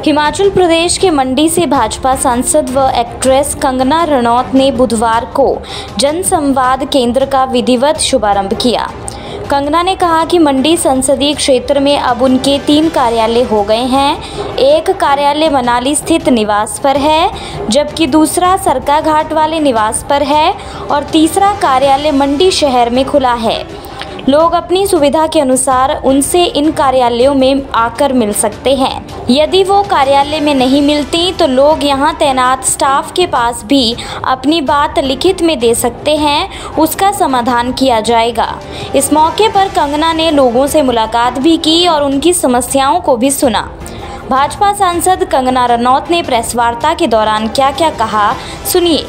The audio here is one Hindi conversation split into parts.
हिमाचल प्रदेश के मंडी से भाजपा सांसद व एक्ट्रेस कंगना रनौत ने बुधवार को जनसंवाद केंद्र का विधिवत शुभारंभ किया। कंगना ने कहा कि मंडी संसदीय क्षेत्र में अब उनके 3 कार्यालय हो गए हैं। एक कार्यालय मनाली स्थित निवास पर है, जबकि दूसरा सरकाघाट वाले निवास पर है और तीसरा कार्यालय मंडी शहर में खुला है। लोग अपनी सुविधा के अनुसार उनसे इन कार्यालयों में आकर मिल सकते हैं। यदि वो कार्यालय में नहीं मिलती तो लोग यहां तैनात स्टाफ के पास भी अपनी बात लिखित में दे सकते हैं, उसका समाधान किया जाएगा। इस मौके पर कंगना ने लोगों से मुलाकात भी की और उनकी समस्याओं को भी सुना। भाजपा सांसद कंगना रनौत ने प्रेस वार्ता के दौरान क्या क्या कहा, सुनिए।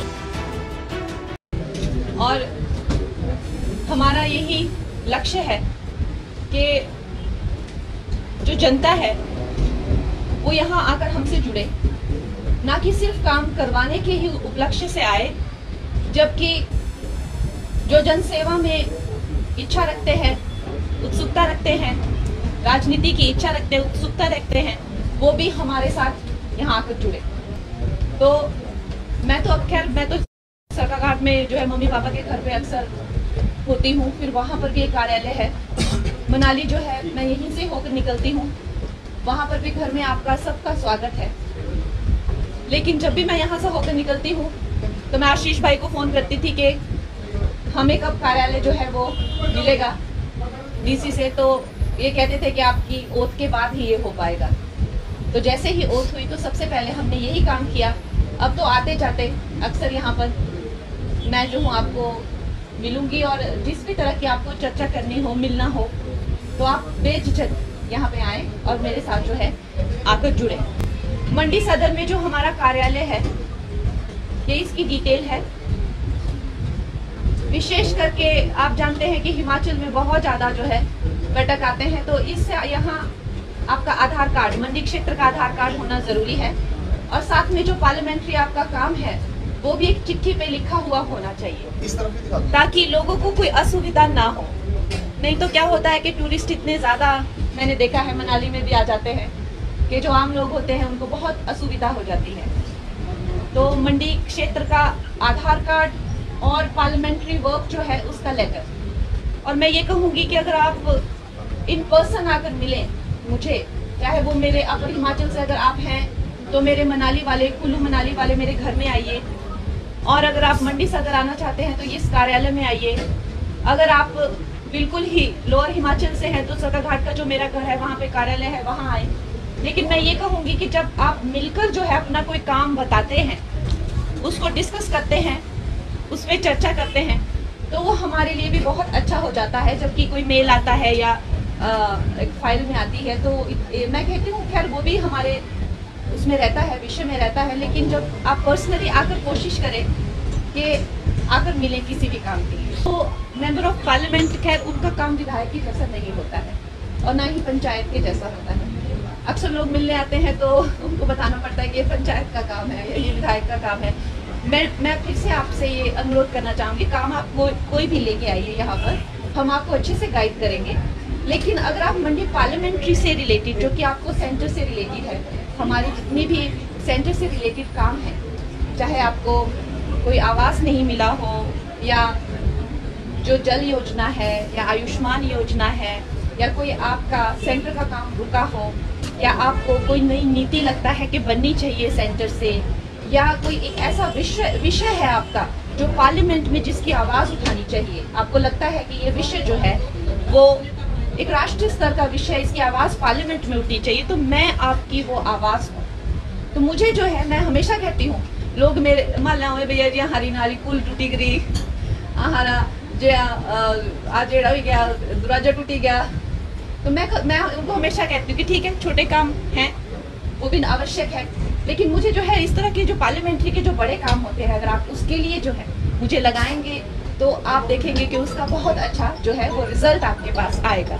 और हमारा यही लक्ष्य है कि जो जनता है वो यहाँ आकर हमसे जुड़े, ना कि सिर्फ काम करवाने के ही उपलक्ष्य से आए, जबकि जो जनसेवा में इच्छा रखते हैं, उत्सुकता रखते हैं, राजनीति की इच्छा रखते हैं, उत्सुकता रखते हैं, वो भी हमारे साथ यहाँ आकर जुड़े। तो मैं तो सरकाघाट में जो है मम्मी पापा के घर पे अक्सर होती हूँ, फिर वहाँ पर भी एक कार्यालय है। मनाली जो है मैं यहीं से होकर निकलती हूँ, वहाँ पर भी घर में आपका सबका स्वागत है। लेकिन जब भी मैं यहाँ से होकर निकलती हूँ तो मैं आशीष भाई को फ़ोन करती थी कि हमें कब कार्यालय जो है वो मिलेगा डीसी से, तो ये कहते थे कि आपकी ओथ के बाद ही ये हो पाएगा। तो जैसे ही ओथ हुई तो सबसे पहले हमने यही काम किया। अब तो आते जाते अक्सर यहाँ पर मैं जो हूँ आपको मिलूंगी, और जिस भी तरह की आपको चर्चा करनी हो, मिलना हो, तो आप बेझिझक यहाँ पे आए और मेरे साथ जो है आकर जुड़े। मंडी सदर में जो हमारा कार्यालय है, ये इसकी डिटेल है। विशेष करके आप जानते हैं कि हिमाचल में बहुत ज़्यादा जो है पर्यटक आते हैं, तो इससे यहाँ आपका आधार कार्ड, मंडी क्षेत्र का आधार कार्ड होना ज़रूरी है। और साथ में जो पार्लियामेंट्री आपका काम है वो भी एक चिट्ठी पे लिखा हुआ होना चाहिए, ताकि लोगों को कोई असुविधा ना हो। नहीं तो क्या होता है कि टूरिस्ट इतने ज़्यादा, मैंने देखा है मनाली में भी आ जाते हैं, कि जो आम लोग होते हैं उनको बहुत असुविधा हो जाती है। तो मंडी क्षेत्र का आधार कार्ड और पार्लियामेंट्री वर्क जो है उसका लेटर। और मैं ये कहूँगी कि अगर आप इन पर्सन आकर मिलें मुझे, चाहे वो मेरे अपर हिमाचल से अगर आप हैं तो मेरे मनाली वाले, कुल्लू मनाली वाले मेरे घर में आइए, और अगर आप मंडी सदर आना चाहते हैं तो इस कार्यालय में आइए। अगर आप बिल्कुल ही लोअर हिमाचल से हैं तो सरकाघाट का जो मेरा घर है वहाँ पे कार्यालय है, वहाँ आए। लेकिन मैं ये कहूँगी कि जब आप मिलकर जो है अपना कोई काम बताते हैं, उसको डिस्कस करते हैं, उस पर चर्चा करते हैं, तो वो हमारे लिए भी बहुत अच्छा हो जाता है। जबकि कोई मेल आता है या एक फाइल में आती है, तो मैं कहती हूँ खैर वो भी हमारे उसमें रहता है, विषय में रहता है। लेकिन जब आप पर्सनली आकर कोशिश करें कि आकर मिलें किसी भी काम के लिए, तो मेंबर ऑफ पार्लियामेंट, खैर उनका काम विधायक के जैसा नहीं होता है और ना ही पंचायत के जैसा होता है। अक्सर लोग मिलने आते हैं तो उनको बताना पड़ता है कि ये पंचायत का काम है या ये विधायक का काम है। मैं फिर से आपसे ये अनुरोध करना चाहूँगी, काम आप कोई भी लेके आइए यहाँ पर, हम आपको अच्छे से गाइड करेंगे। लेकिन अगर आप मंडी पार्लियामेंट्री से रिलेटेड, जो कि आपको सेंटर से रिलेटेड है, हमारी जितनी भी सेंटर से रिलेटेड काम है, चाहे आपको कोई आवास नहीं मिला हो, या जो जल योजना है, या आयुष्मान योजना है, या कोई आपका सेंटर का काम रुका हो, या आपको कोई नई नीति लगता है कि बननी चाहिए सेंटर से, या कोई एक ऐसा विषय है आपका जो पार्लियामेंट में जिसकी आवाज़ उठानी चाहिए, आपको लगता है कि ये विषय जो है वो एक राष्ट्रीय स्तर का विषय, इसकी आवाज़ पार्लियामेंट में उठनी चाहिए, तो मैं आपकी वो आवाज़ हूँ। तो मुझे जो है, मैं हमेशा कहती हूँ, लोग मेरे मान लो भैया जी हरी नारी पुल टूटी गई, हरा जे आजेड़ा भी गया, दरवाजा टूटी गया, तो मैं उनको हमेशा कहती हूँ कि ठीक है, छोटे काम हैं वो भी आवश्यक है, लेकिन मुझे जो है इस तरह के जो पार्लियामेंट्री के जो बड़े काम होते हैं, अगर आप उसके लिए जो है मुझे लगाएंगे तो आप देखेंगे कि उसका बहुत अच्छा जो है वो रिजल्ट आपके पास आएगा।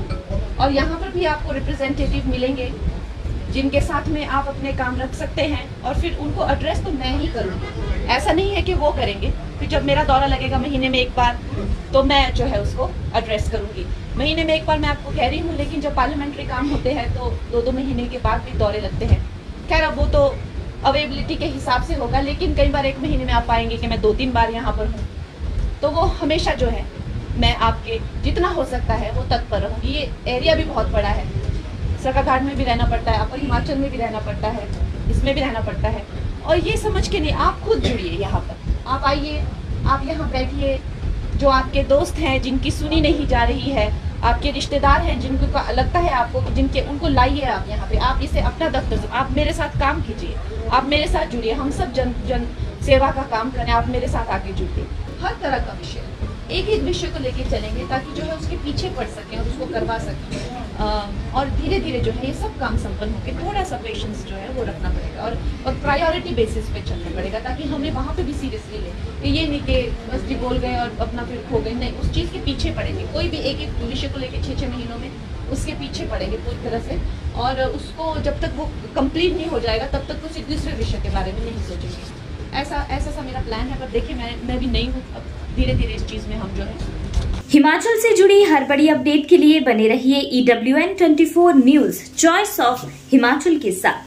और यहाँ पर भी आपको रिप्रेजेंटेटिव मिलेंगे जिनके साथ में आप अपने काम रख सकते हैं, और फिर उनको एड्रेस तो मैं ही करूँगी, ऐसा नहीं है कि वो करेंगे। फिर जब मेरा दौरा लगेगा महीने में एक बार, तो मैं जो है उसको एड्रेस करूँगी। महीने में एक बार मैं आपको कह रही हूँ, लेकिन जब पार्लियामेंट्री काम होते हैं तो 2-2 महीने के बाद भी दौरे लगते हैं। खैर अब वो तो अवेलेबिलिटी के हिसाब से होगा, लेकिन कई बार एक महीने में आप पाएंगे कि मैं 2-3 बार यहाँ पर हूँ, तो वो हमेशा जो है मैं आपके जितना हो सकता है वो तत्पर रहूँगी। ये एरिया भी बहुत बड़ा है, सरकाघाट में भी रहना पड़ता है, अपर हिमाचल में भी रहना पड़ता है, इसमें भी रहना पड़ता है। और ये समझ के नहीं, आप खुद जुड़िए यहाँ पर, आप आइए, आप यहाँ बैठिए, जो आपके दोस्त हैं जिनकी सुनी नहीं जा रही है, आपके रिश्तेदार हैं जिनको लगता है आपको कि जिनके, उनको लाइए आप यहाँ पे, आप इसे अपना दफ्तर, आप मेरे साथ काम कीजिए, आप मेरे साथ जुड़िए, हम सब जन सेवा का काम करें, आप मेरे साथ आके जुड़िए। हर तरह का विषय, एक एक विषय को लेके चलेंगे ताकि जो है उसके पीछे पड़ सकें और उसको करवा सकें, और धीरे धीरे जो है ये सब काम संपन्न होकर थोड़ा सा पेशेंस जो है वो रखना पड़ेगा और प्रायोरिटी बेसिस पे चलना पड़ेगा, ताकि हमें वहाँ पे भी सीरियसली ले कि ये नहीं कि बस जी बोल गए और अपना फिर खो गए, नहीं, उस चीज़ के पीछे पड़ेंगे। कोई भी एक एक विषय को लेकर 6-6 महीनों में उसके पीछे पड़ेंगे पूरी तरह से, और उसको जब तक वो कंप्लीट नहीं हो जाएगा तब तक किसी दूसरे विषय के बारे में नहीं सोचेंगे। ऐसा सा मेरा प्लान है। पर देखिए मैं भी नई हूँ, अब धीरे धीरे इस चीज़ में हम जो है। हिमाचल से जुड़ी हर बड़ी अपडेट के लिए बने रहिए EWN24 news, choice of Himachal के साथ।